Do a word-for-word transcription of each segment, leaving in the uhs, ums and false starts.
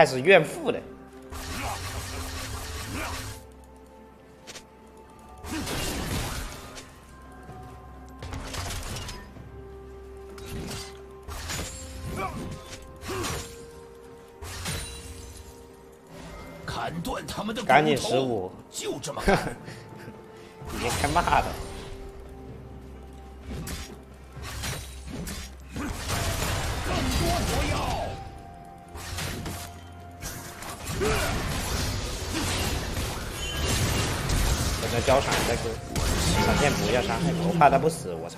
开始怨妇了。 砍断他们的赶紧十五， 就这么干。 已经开骂了。 更多火药。 等着交闪再说，闪现不要伤害我，我怕他不死，我操！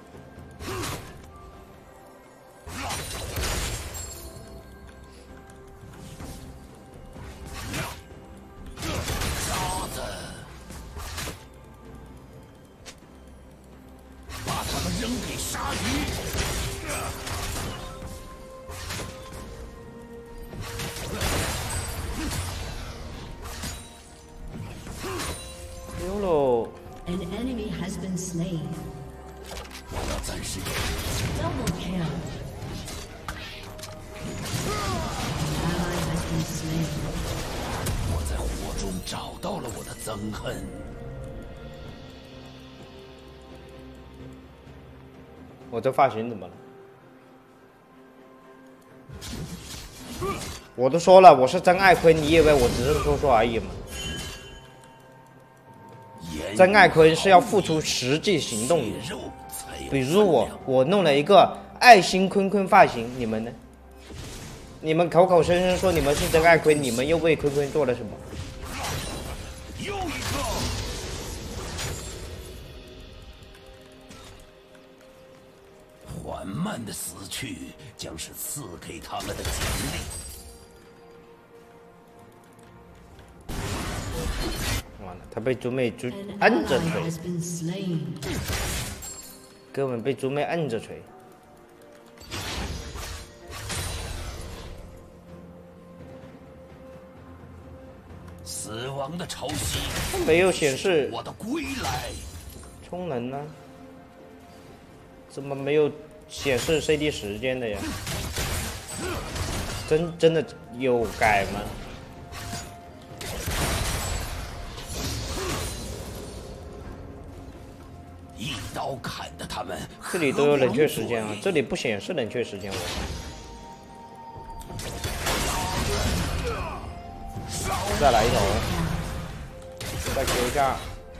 溜喽！ An enemy has been slain. 我要暂时 Double kill. An ally has been slain. 我在火中找到了我的憎恨。 我这发型怎么了？我都说了，我是真爱坤，你以为我只是说说而已吗？真爱坤是要付出实际行动的。比如我，我弄了一个爱心坤坤发型，你们呢？你们口口声声说你们是真爱坤，你们又为坤坤做了什么？ 又一个。缓慢的死去将是赐给他们的奖励。 完了，他被猪妹猪摁着锤，哥们被猪妹摁着锤。 死亡的潮汐， 没有显示我的归来。 充能呢？怎么没有显示 C D 时间的呀？真真的有改吗？ 一刀砍的他们， 这里都有冷却时间啊，这里不显示冷却时间我。再来一头，再 Q 一下。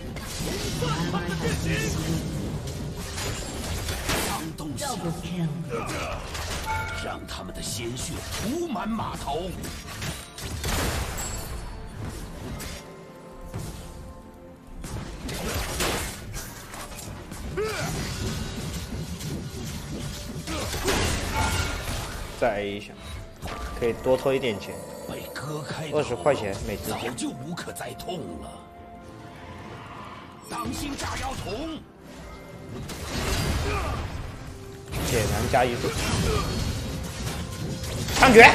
让他们的鲜血涂满码头。 再 A 一下，可以多偷一点钱，二十块钱每只。 早就无可再痛了。当心炸药桶！ 铁男加一速，枪决！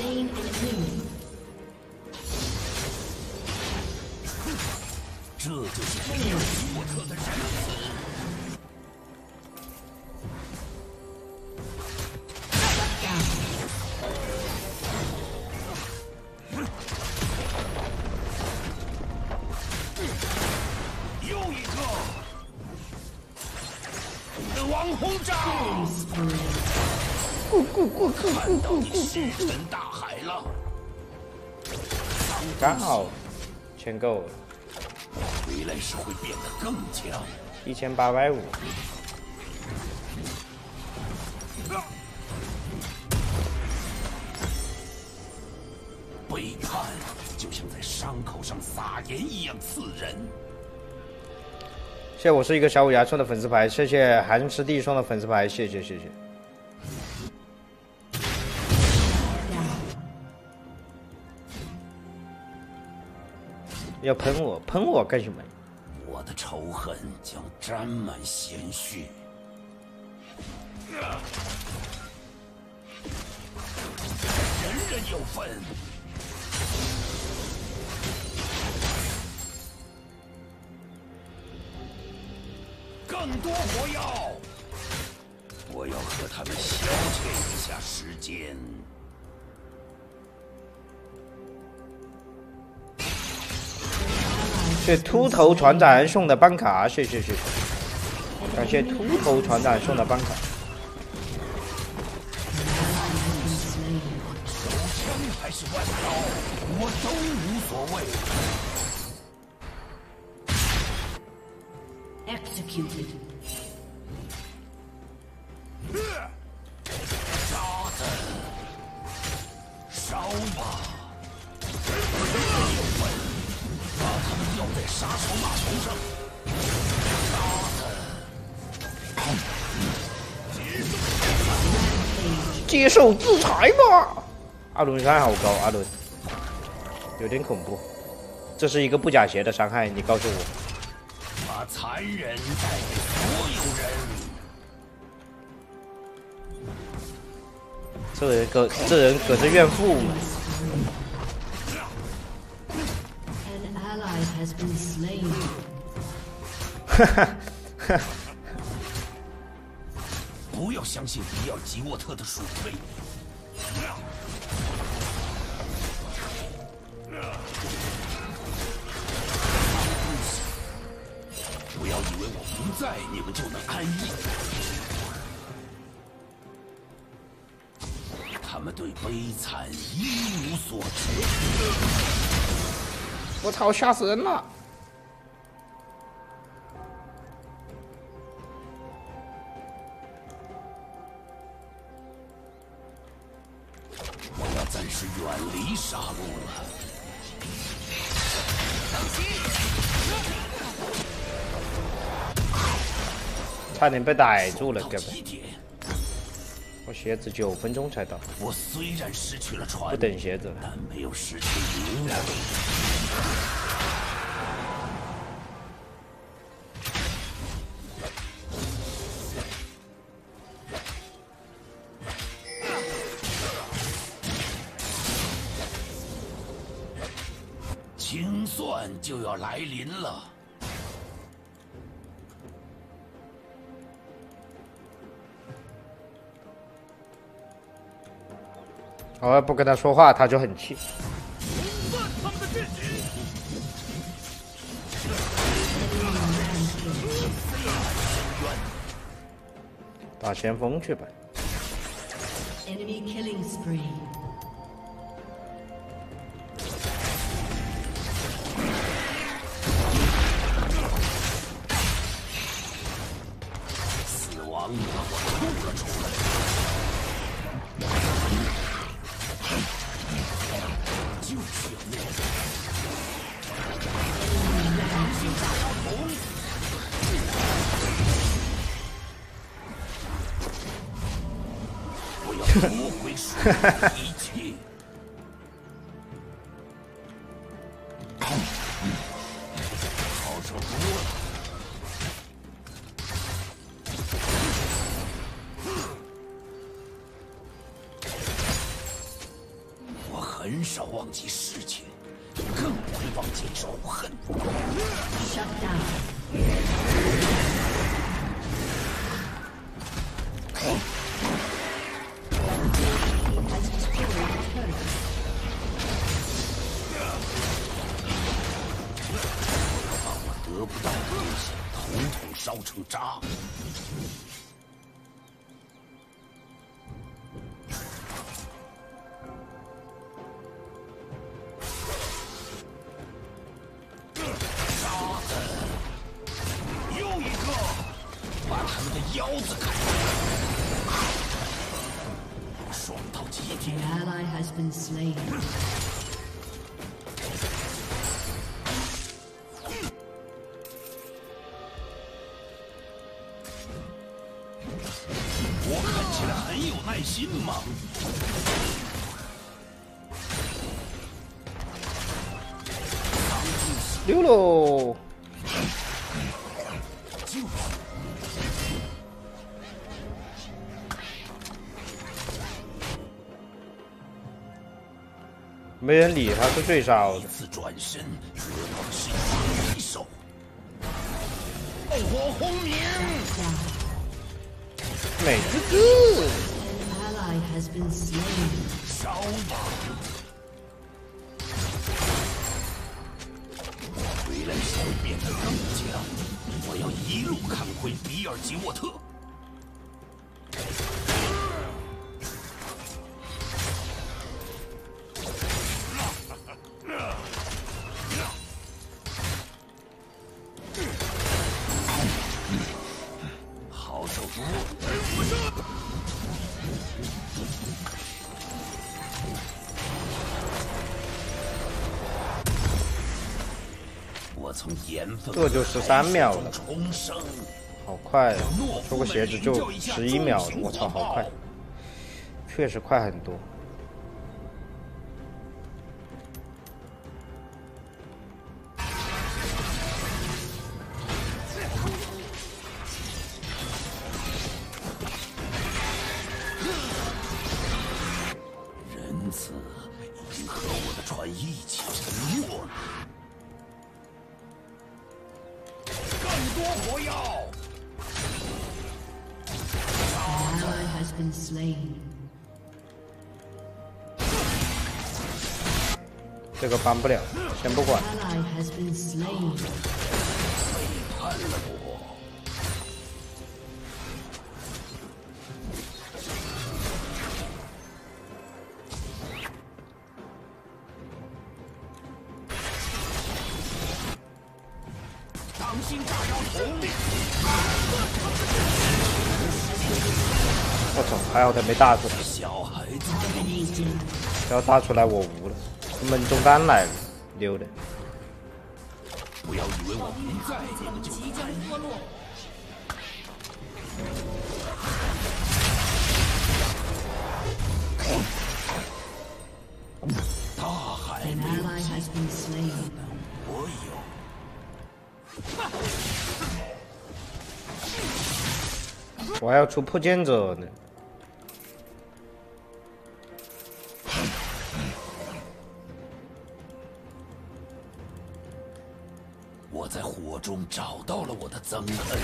这就是利尔沃特的仁慈。 又一个死亡轰炸！ 咕咕咕咕咕咕咕石沉大海了。 刚好钱够了， 回来时会变得更强。 一千八百五。 背叛就像在伤口上撒盐一样刺人。 谢谢我是一个小虎牙送的粉丝牌，谢谢韩师弟送的粉丝牌，谢谢谢谢。要喷我，喷我干什么？ 我的仇恨将沾满鲜血。人人有份。 更多火药！我要和他们消遣一下时间。 谢秃头船长送的办卡，谢谢谢谢，感谢秃头船长送的办卡。 枪还是弯刀，我都无所谓。 Executed. 渣子，烧吧！把他们吊在杀手马头上。 接受制裁吧！阿伦伤害好高，阿伦有点恐怖。这是一个不假鞋的伤害，你告诉我。 把残忍带给所有人。 这人搁这人搁这怨妇嘛？ An ally has been slain. 哈哈哈！ 不要相信比尔吉沃特的鼠辈。不要以为我不在，你们就能安逸。他们对悲惨一无所知。 我操，吓死人了！ 我要暂时远离杀戮了。 差点被逮住了，哥们！ 点我鞋子九分钟才到。 我虽然失去了船， 不等鞋子了， 但没有失去灵魂。清算就要来临了。 我要不跟他说话，他就很气。打前锋去吧。 Enemy killing spree. 死亡把我吐了出来。 就需要那个。我要夺回属于的一切。好受多了。我很少忘记事情，更不会忘记仇恨。 Shut down. 把我得不到的东西统统烧成渣。腰子砍爽到极点。 An ally has been slain. 我看起来很有耐心吗？ 溜喽！没人理他是最少的。一次转身得到的是一手。炮火轰鸣。美滋滋。 An ally has been slain. 烧吧！回来。 会变得更强。我要一路看回比尔吉沃特。好手福，我从盐分这就十三秒了， 重生， 好快啊！出个鞋子就十一秒了，我操，好快，确实快很多。 仁慈已经和我的船一起沉没了。更多火药！ An ally has been slain. 这个帮不了，先不管。 Ally has been slain. 背叛了我。 当心炸药桶！ 我操，还好他没打出来， 小孩子， 要打出来我无了。门中弹来了，溜的。 不要以为我不在，你们就即将脱落。大海 An 没有 ally has been slain. 我有。 我还要出破剑者呢。 我在火中找到了我的憎恨。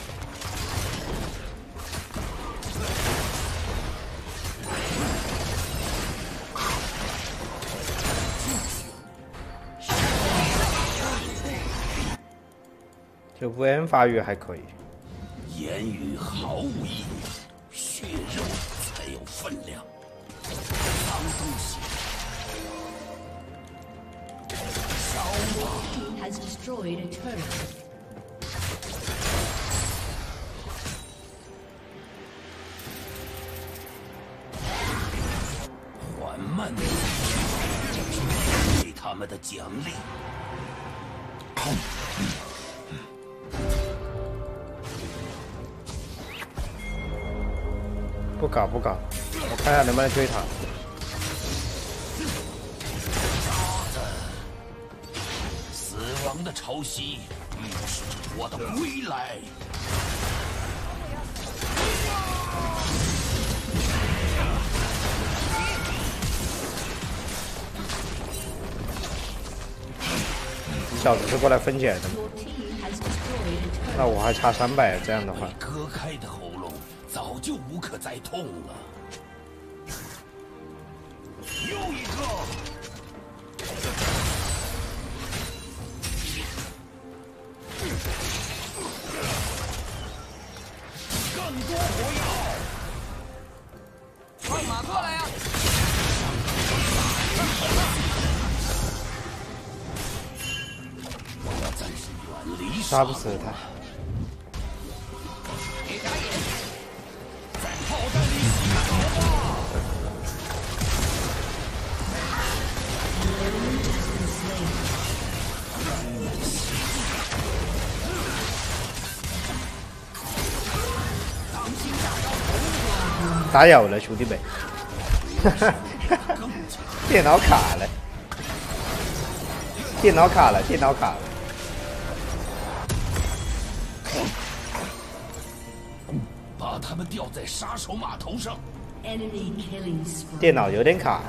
这无言法语还可以。 言语毫无意义，血肉才有分量。脏东西，烧吧！ Has destroyed a turret. 缓慢地给他们的奖励。 不搞不搞，我看下能不能追他。 死亡的潮汐预示着我的归来。 小子是过来分解的， Your team has destroyed a turret. 那我还差三百，这样的话被，割开的喉咙早就无可再痛了。又一个。 更多火药！快马过来呀！我要暂时远离杀不死他。 别眨眼，在炮弹里洗澡吧！ 打扰了，兄弟们，电脑卡了，电脑卡了，电脑卡了。 把他们吊在杀手码头上。 Enemy killing spree. 电脑有点卡。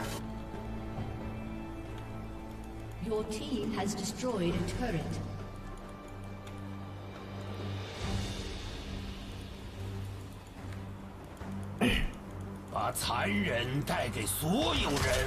Your team has destroyed a turret. 把残忍带给所有人。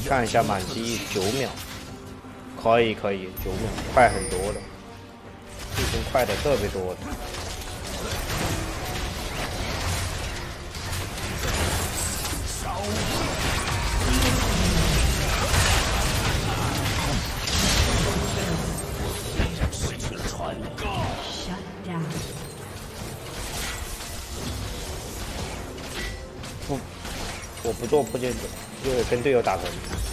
看一下满级九秒，可以可以，九秒，快很多了，已经快的特别多了。不，我不做破剑者，因为跟队友打团。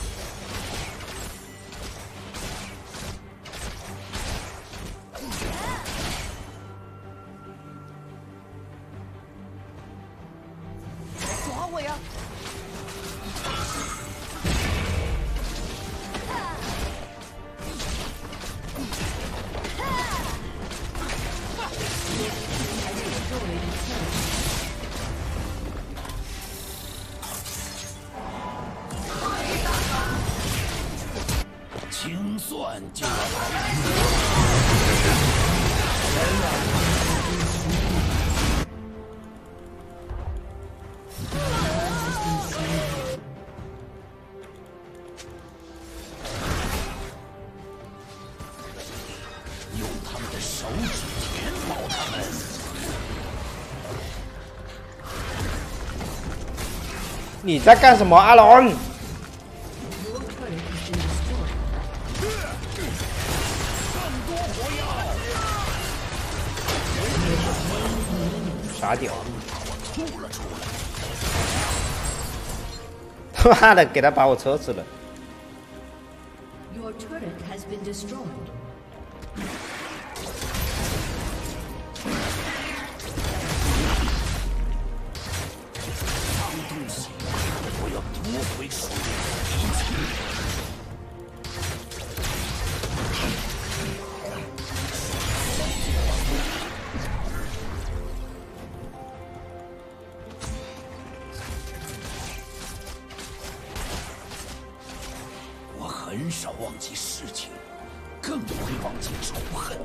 抓我呀！ 清算就要用他们的手指填饱他们。 你在干什么，阿龙？傻屌！他妈的，给他把我车死了！ Your turret has been destroyed. 脏东西，我要夺回属于我的一切。 很少忘记事情，更不会忘记仇恨。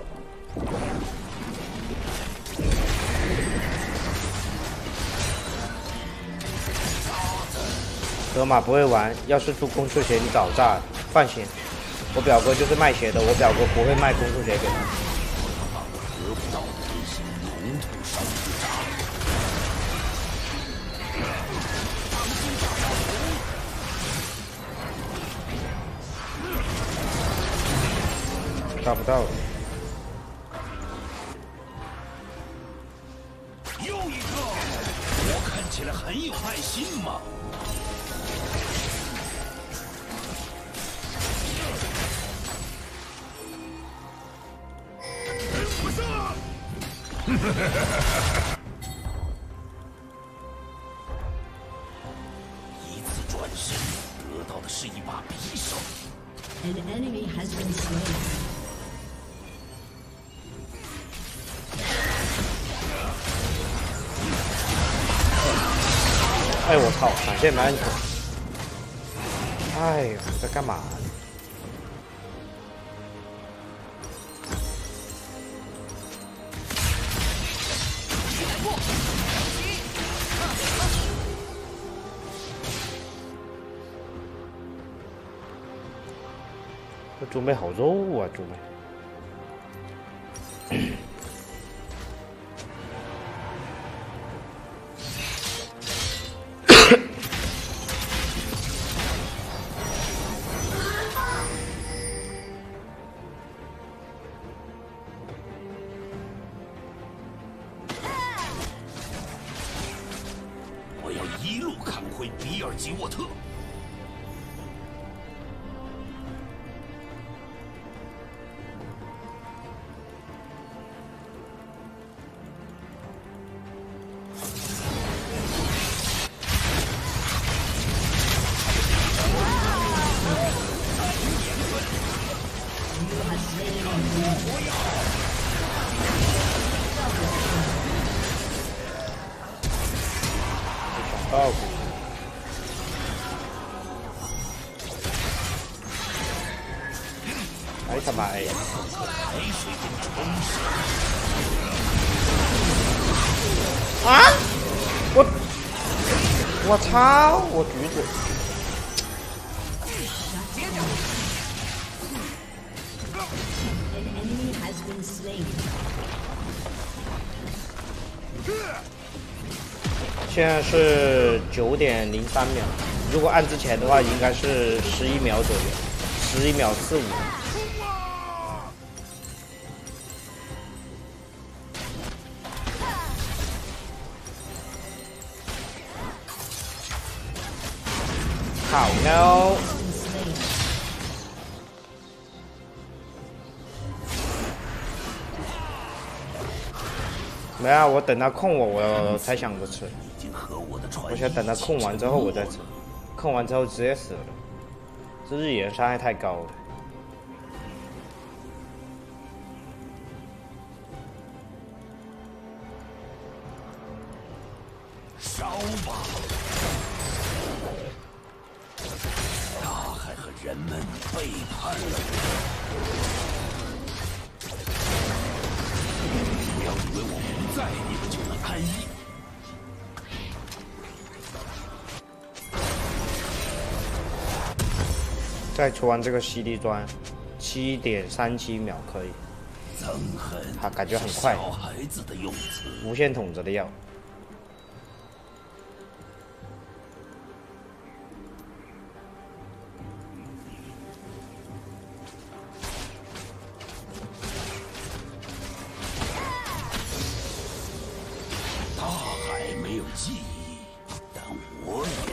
河马不会玩，要是出攻速鞋你早炸了。放心，我表哥就是卖鞋的，我表哥不会卖攻速鞋给他。 得不到的东西，统统上去炸！ 抓不到了。 又一个，我看起来很有耐心嘛。跟不上！一次转身，得到的是一把匕首。 An enemy has been slain. 哎我操！闪现蛮准。哎呦，你在干嘛？这猪妹好肉啊，猪妹！ 我要一路砍回比尔吉沃特。 到过。哎他妈哎！啊！我我操！我橘子。 been slain. 现在是九点零三秒，如果按之前的话，应该是十一秒左右，十一秒四五。好 no。 没啊，我等他控我，我才想着吃。我想等他控完之后我再吃，控完之后直接死了。这日野伤害太高了。 烧吧！大海和人们背叛了我。 不要以为我不在，你们就能安逸。 再出完这个犀利砖，七点三七秒可以。 憎恨， 他感觉很快。 小孩子的用词。 无限筒子的药。 记忆，但我有。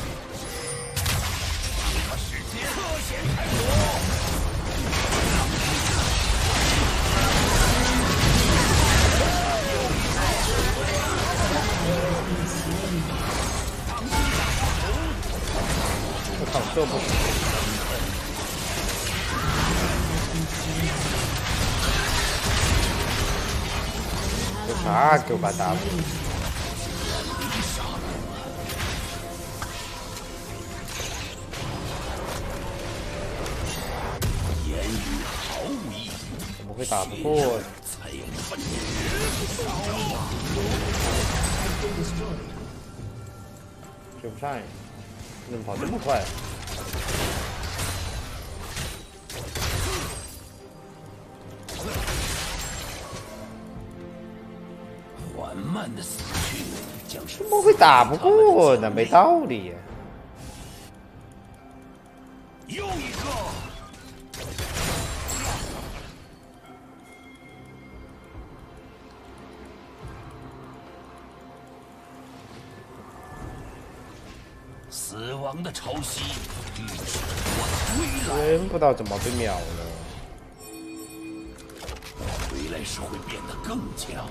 把时间特显太多。 我靠，这不行！这啥狗把打死？ 怎么会打不过？追不上呀！怎么跑这么快？ 缓慢的死去，将怎么会打不过呢？没道理呀！ 又一个。 死亡的潮汐预示我归来。 真不知道怎么被秒了。 回来时会变得更强。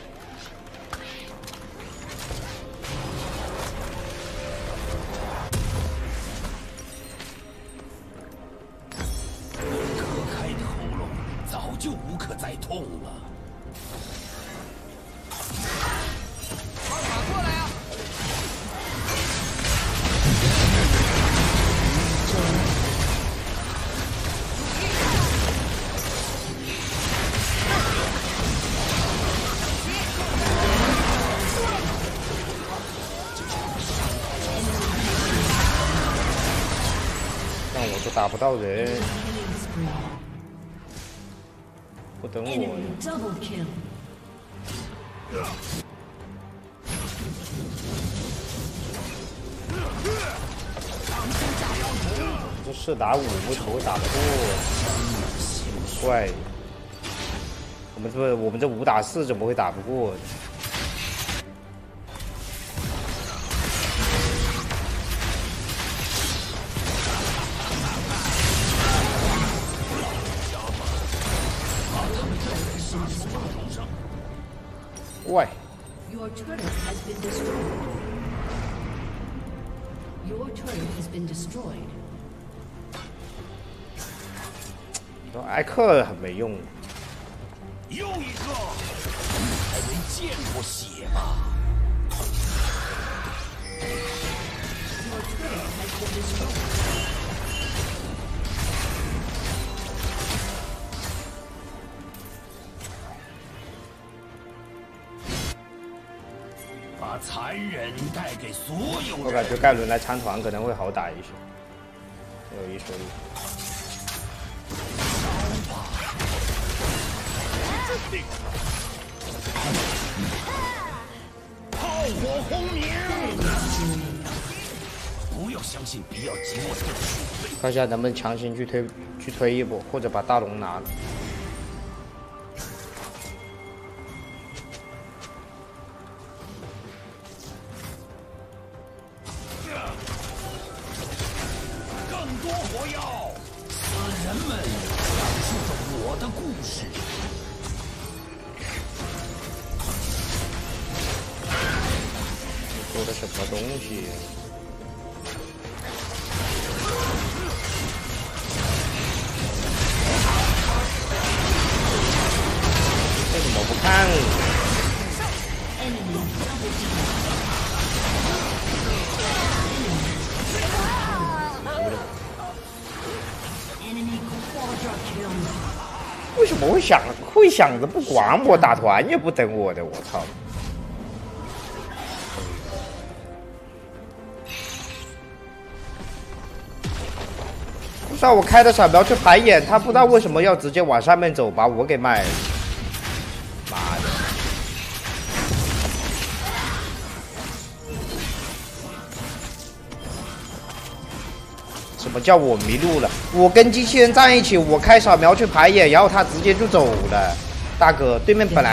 割开的喉咙早就无可再痛了。 打不到人，不等我。这四打五为什么会打不过？怪，我们这我们这五打四怎么会打不过？ Why? Your turret has been destroyed. Your turret has been destroyed. 艾克很没用。 又一个，你还没见过血吗？ Your turret has been destroyed. 把残忍带给所有人。 我感觉盖伦来参团可能会好打一些，有一说一。 炮火轰鸣！不要相信比较寂寞的鼠辈。 看一下能不能强行去推去推一波，或者把大龙拿了。 更多火药，死人们讲述着我的故事。 说的什么东西？为什么不看？ 为什么会想会想着不管我打团也不等我的？我操！不知道我开的扫描去排演，他不知道为什么要直接往上面走，把我给卖了。妈的！什么叫我迷路了？我跟机器人站一起，我开扫描去排演，然后他直接就走了。大哥，对面本来